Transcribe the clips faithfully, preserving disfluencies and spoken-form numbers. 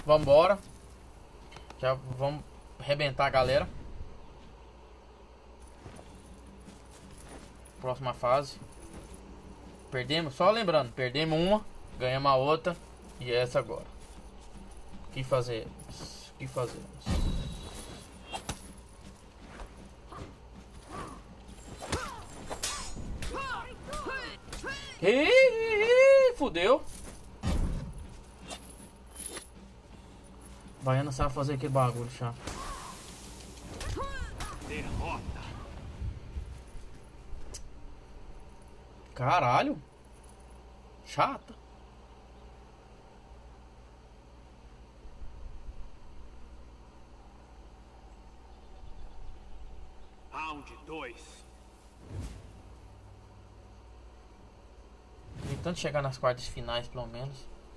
Vambora. Já vamos arrebentar a galera. Próxima fase. Perdemos, só lembrando, perdemos uma, ganhamos a outra. E essa agora. O que fazemos? O que fazemos? Ih, fudeu. Baiana sabe fazer aquele bagulho chato. Derrota. Caralho. Chata. Round dois. Tentando chegar nas quartas finais, pelo menos.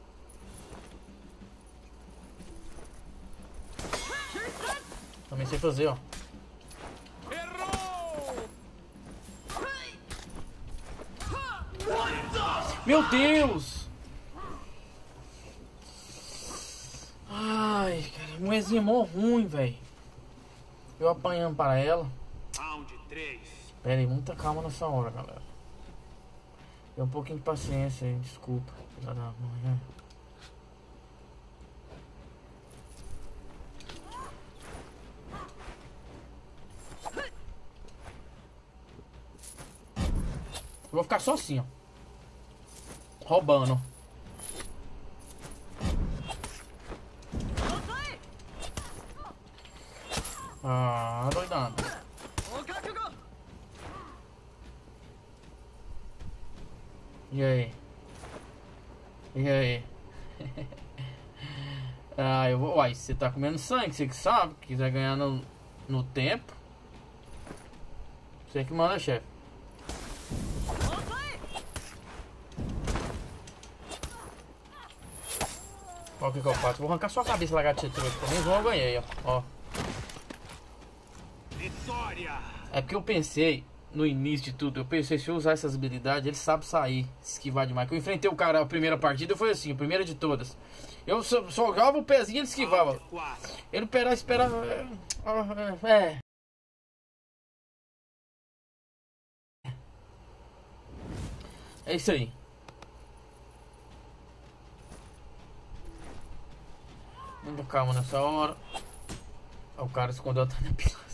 Também sei fazer, ó. Meu Deus! Ai, cara, moezinha mó ruim, velho. Eu apanhando para ela. Round três. Pera aí, muita calma nessa hora, galera. Tem um pouquinho de paciência aí, desculpa. Filha da mãe, né? Eu vou ficar só assim, ó. Roubando. Ah, doidado. E aí? E aí? Ah, eu vou. Uai, você tá comendo sangue, você que sabe. Quiser ganhar no, no tempo. Você que manda, chefe. Olha o que, que eu faço. Vou arrancar sua cabeça, lagartixa trouxa. Pelo menos eu ganhei, ó. ó. Vitória. É porque eu pensei, no início de tudo, eu pensei, se eu usar essas habilidades, ele sabe sair, esquivar demais. Eu enfrentei o cara a primeira partida, foi assim, a primeira de todas. Eu só, só jogava o pezinho e ele esquivava. Ele esperava, esperava. É. É isso aí. Muita calma nessa hora. O cara escondeu atrás da pilastra.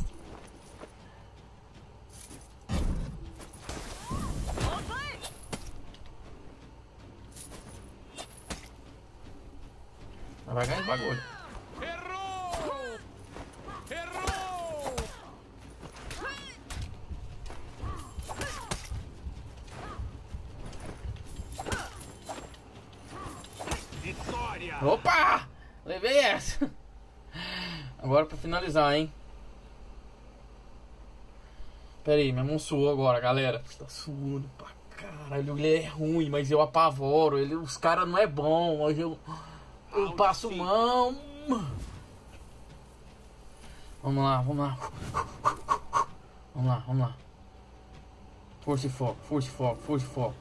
Vai ganhar esse bagulho. Errou! Errou! Vitória! Opa! Levei essa. Agora pra finalizar, hein? Pera aí, minha mão suou agora, galera. Tá suando pra caralho. Ele é ruim, mas eu apavoro. Ele, os caras não é bom, mas eu... Eu passo mão. Vamos lá, vamos lá. Vamos lá, vamos lá. Força e foco, força e foco, força e foco.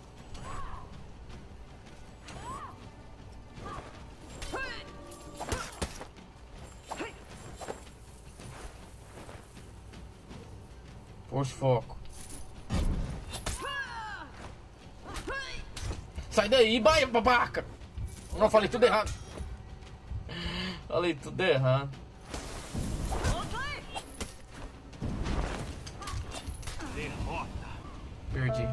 Força e foco. Sai daí, vai, babaca! Não, falei tudo errado. Falei tudo errado. Derrota. Perdi.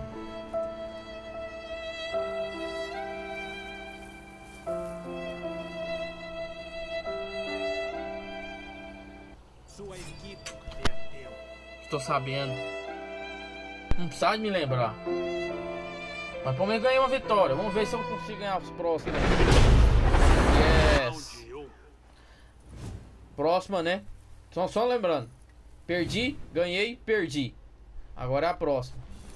Sua equipe perdeu. Tô sabendo. Não precisa me lembrar. Mas pelo menos ganhei uma vitória. Vamos ver se eu consigo ganhar os próximos. Yes. Round um. Próxima, né? Só, só lembrando. Perdi, ganhei, perdi. Agora é a próxima.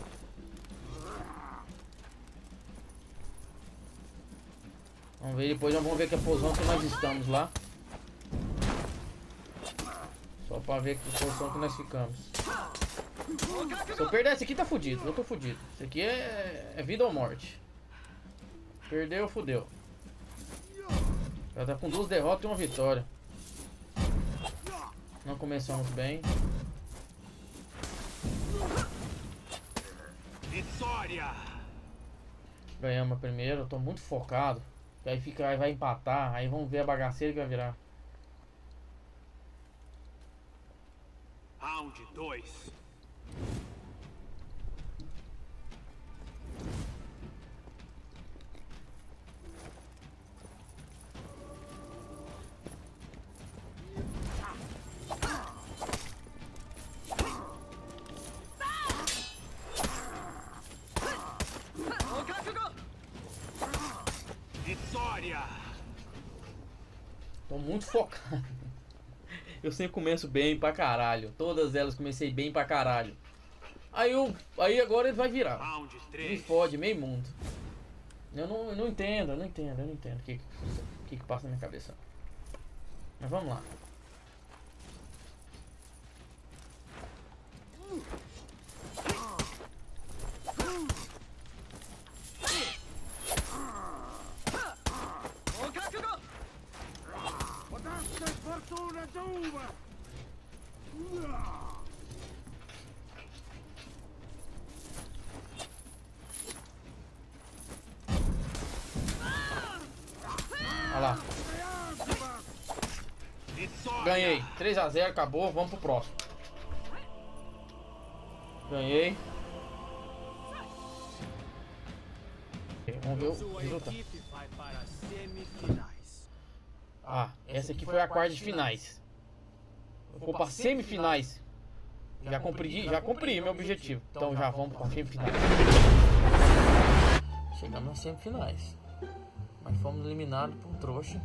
Vamos ver depois. Vamos ver que a posição que nós estamos lá. Só pra ver que posição que nós ficamos. Se eu perder esse aqui tá fudido. Eu tô fudido. Esse aqui é, é vida ou morte. Perdeu, fudeu. Ela tá com duas derrotas e uma vitória. Não começamos bem. Vitória! Ganhamos a primeira, eu tô muito focado. Aí fica, aí vai empatar, aí vamos ver a bagaceira que vai virar. Round dois. Vitória! Tô muito focado. Eu sempre começo bem pra caralho. Todas elas comecei bem pra caralho. Aí eu, aí agora ele vai virar. Round Me três. fode meio mundo. Eu não, eu não entendo, eu não entendo, eu não entendo o que, que que passa na minha cabeça. Mas vamos lá. Fortuna tua! Olha lá. Vitória! Ganhei. três a zero, acabou. Vamos pro próximo. Ganhei. Vamos ver o Sua resultado. equipe vai para as semifinais. Ah, essa aqui foi a quarta de finais. Eu vou para semifinais. Já cumpri, já cumpri meu objetivo. Então já vamos para semifinais. Chegamos nas semifinais. Mas fomos eliminados por um trouxa.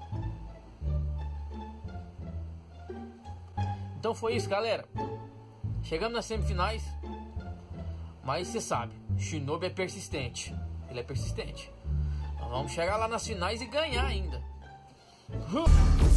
Então foi isso, galera. Chegamos nas semifinais. Mas você sabe, Shinobi é persistente. Ele é persistente. Nós vamos chegar lá nas finais e ganhar ainda.